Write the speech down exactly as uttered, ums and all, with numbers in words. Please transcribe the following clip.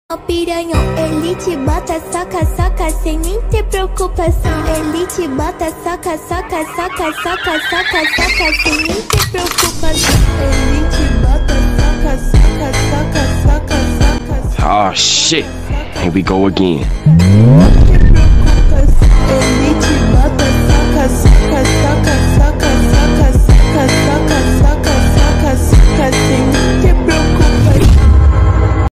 Piranhão, ele te bota, saca, saca, sem nem ter preocupação. Ele te bota, saca, saca, saca, saca, saca, saca, sem nem ter preocupação. Ele te bota, saca, saca, saca, saca, saca, saca. Oh shit, here we go again.